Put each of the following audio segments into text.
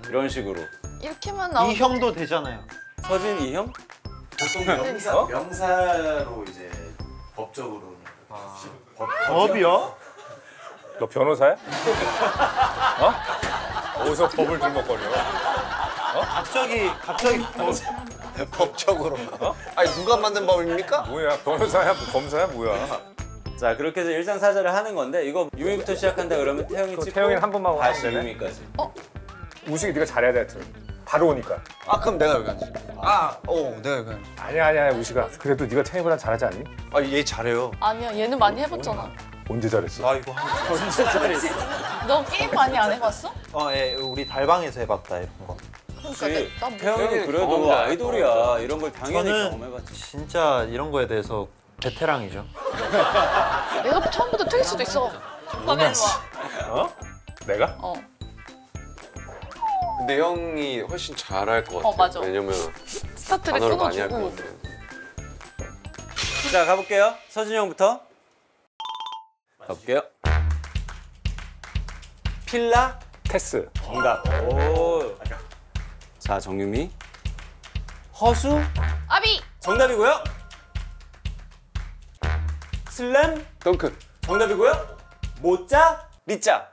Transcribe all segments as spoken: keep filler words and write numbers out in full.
이런 식으로. 이렇게만 나오면 이 형도 되잖아요. 서진 이 형? 보통 명사, 어? 명사로 이제 법적으로. 아. 법, 법이요? 너 변호사야? 어? 어디서 법을 들먹거려? 어? 갑자기 갑자기 법적으로. 어? 아니 누가 만든 법입니까? 뭐야 변호사야? 뭐 검사야? 뭐야? 자 그렇게 해서 일상사자를 하는 건데 이거 유미부터 시작한다 그러면 태영이 찍고 태영이는 한 번만 다시 하면 되네? 유미까지. 어? 우식이 네가 잘해야 돼. 바로 오니까. 아 그럼 내가 여기 앉지. 아, 오 내가 여기 앉지. 아니야 아니야 우식아. 그래도 네가 태영이보다 잘하지 않니? 아 얘 잘해요. 아니야 얘는 많이 해봤잖아. 언제 잘했어? 나 이거 한 언제 잘했어? 너 게임 많이 안 해봤어? 어, 예, 우리 달방에서 해봤다 이런 거. 그러니까 내, 나 뭐... 태영이는 그래도 경험자. 아이돌이야. 이런 걸 당연히 저는 경험해봤지. 진짜 이런 거에 대해서 베테랑이죠. 내가 처음부터 틀릴 수도 있어. 화가 일로 와. 어? 내가? 어. 근데 형이 훨씬 잘할 것 같아. 어, 맞아. 왜냐면 스타트를 단어를 많이 할 것 끊어주고. 같아. 자 가볼게요. 서진 형부터. 가볼게요. 필라 테스. 정답. 오. 자 정유미. 허수 아비! 정답이고요. 슬램 덩크. 정답이고요. 모짜 리짜.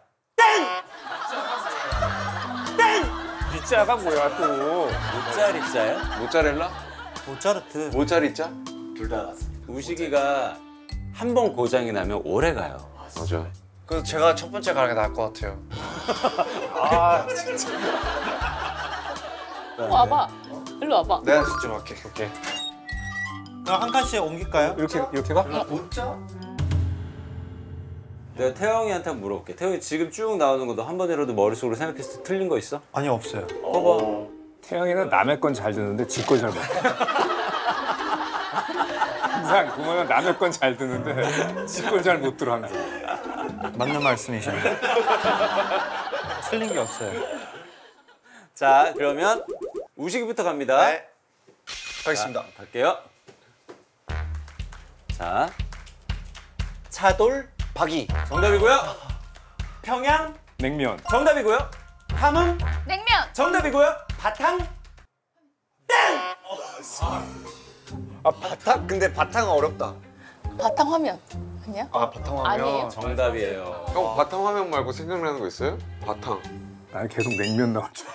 리짜가 뭐야 또? 모짜 리짜야? 모짜렐라? 모차르트. 모짜리짜? 둘 다 나왔습니다. 우식이가 한 번 고장이 나면 오래 가요. 맞아. 그래서 제가 첫 번째 가는 게 나을 것 같아요. 아 진짜. 어, 와봐. 일로 와봐. 내가 직접 할게. 오케이. 그럼 한 칸씩 옮길까요? 이렇게 이렇게 가? 모짜? 내가 태영이한테 한번 물어볼게. 태영이 지금 쭉 나오는 거 너 한 번이라도 머릿속으로 생각했을 때 틀린 거 있어? 아니 없어요. 봐봐. 태영이는 남의 건 잘 듣는데 지 거 잘 못. 항상 보면 남의 건 잘 듣는데 지 걸 잘 못 들어 항상. 맞는 말씀이십니다. 틀린 게 없어요. 자 그러면 우식이부터 갑니다. 네. 가겠습니다. 자, 갈게요. 자 차돌 박이. 정답이고요. 평양 냉면. 정답이고요. 함흥 냉면! 정답이고요. 바탕 아 바탕? 근데 바탕은 어렵다. 바탕 화면. 아니야? 아 바탕 하면. 아니에요. 정답이에요. 형 바탕 화면 말고 생각나는 거 있어요? 바탕. 나는 계속 냉면 나올 줄.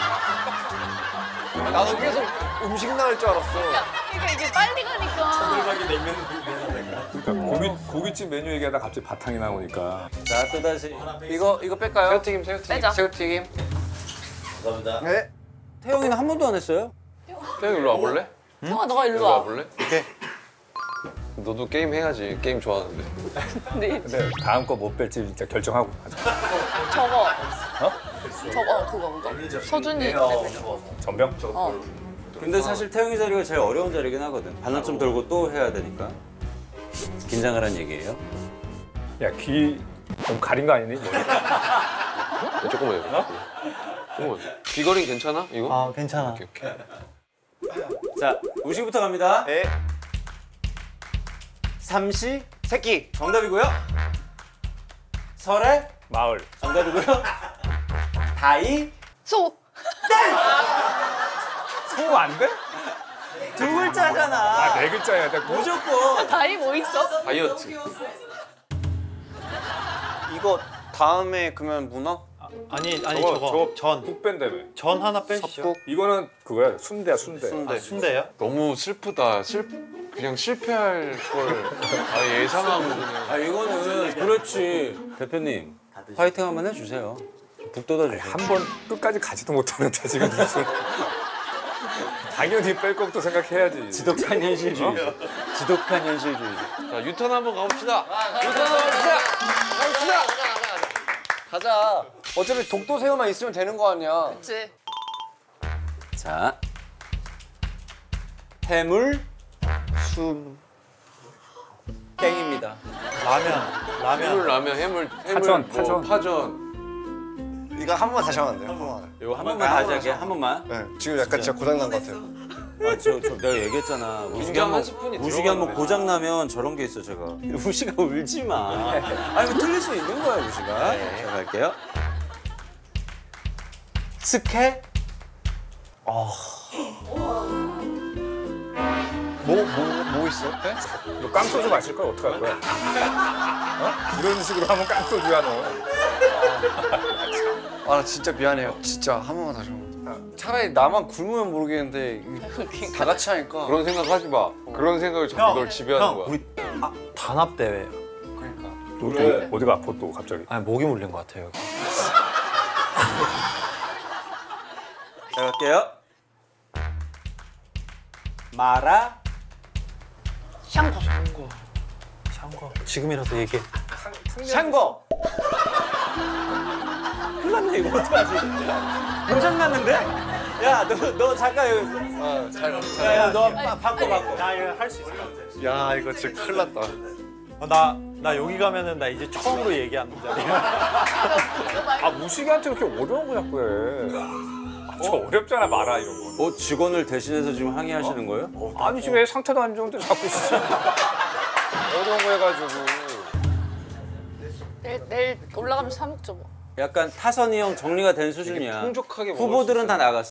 나도 계속 음식 나올 줄 알았어. 그러니까 이게 빨리 가니까. 그러니까 고기 고깃집 메뉴 얘기하다 갑자기 바탕이 나오니까. 자 또다시 이거 이거 뺄까요? 새우튀김 새우튀김. 빼자. 새우튀김. 감사합니다. 네. 태영이는 한 번도 안 했어요? 태형 일로 와볼래? 형아 너가 일로 일로 와. 와볼래? 오케이. 너도 게임 해야지. 게임 좋아하는데. 네. 근데 다음 거 못 뺄지 진짜 결정하고 하자. 저거. 어? 저거 그거 그거. 서준이 레벨. 전병? 어. 근데 사실 태영이 자리가 제일 어려운 자리긴 하거든. 반환점 돌고 또 해야 되니까. 긴장하라는 얘기예요. 야 귀 너무 가린 거 아니니? 조금만 해봐. 조금만. 귀걸이 괜찮아? 이거? 아 괜찮아. 오케이 오케이. 자 우식이부터 갑니다. 네. 삼시 새끼. 정답이고요. 설에 마을. 정답이고요. 다이 소. 소 안 돼? 두 글자잖아. 아 네 글자야. 내 무조건. 다이 뭐 있어? 다이어트. 이거 다음에 그러면 문어? 아니 아니 저거, 저거, 저거 전. 국 뺀다며. 전 하나 빼시죠. 섭국. 이거는 그거야 순대야 순대. 순대. 아, 순대요? 너무 슬프다. 슬 그냥 실패할 걸 아, 예상하고 그냥. 아 이거는 그렇지. 대표님 파이팅 한번 해주세요. 북 돋아주세요. 한 번 끝까지 가지도 못하는데 지금 무슨. 당연히 뺄 것도 생각해야지. 지독한 현실주의. 어? 지독한 현실주의. 자 유턴 한번 가봅시다. 유턴 가봅시다. 가봅시다. 가자. 어차피 독도 새우만 있으면 되는 거 아니야. 그치. 자 해물 숨. 땡입니다. 라면. 라면. 해물 라면 해물 해물 파전, 뭐, 파전. 파전. 이거 한 번만 다시 하면 안 돼요? 한 번만. 이거 한 번만 다시 할게. 한 번만. 네. 지금 약간 진짜 고장 난 것 같아요. 아, 저, 저 내가 얘기했잖아. 우식이 인정 한 한번 스푼이 우식이 한번 들어가는데. 고장 나면 저런 게 있어 제가. 우식아 울지 마. 아니 뭐 틀릴 수 있는 거야 우식아. 자 갈게요. 스케? 뭐 뭐 뭐 있어? 네? 너 깡소주 마실 걸 어떡할 거야? 어? 이런 식으로 하면 깡소주야 너. 아 나 진짜 미안해요. 진짜 한 번만 다시 한 번. 차라리 나만 굶으면 모르겠는데 다 같이 하니까. 그런 생각하지 마. 그런 생각을 자꾸 널 지배하는 거야. 우리 아, 단합 대회. 그러니까. 너 또 어디가 아파 또 갑자기? 아니 목이 물린 것 같아요. 여기. 자, 갈게요. 마라. 샹궈. 샹궈. 지금이라도 얘기해. 샹궈. 큰일 났네, 이거 어떡하지? 고장났는데? 야, 너, 너 잠깐 여기. 아, 잘. 야, 야, 너 바, 바꿔, 바꿔. 나 이거 할 수 있을 것 같아. 야 이거 진짜 큰일 났다. 어, 나, 나 여기 가면은 나 이제 처음으로 얘기하는 자리야. 아 무식이한테 그렇게 어려운 거 자꾸 해. 아, 저 어렵잖아 마라 이런 거. 어, 직원을 대신해서 지금 항의하시는 거예요? 아니 지금 왜 상태도 안 좋은데 자꾸 진짜 어려운 거 해가지고. 내일, 내일 올라가면 사 먹죠 뭐. 약간 타선이 형 정리가 된 수준이야. 풍족하게 먹을 수 후보들은 있어요. 다 나갔어.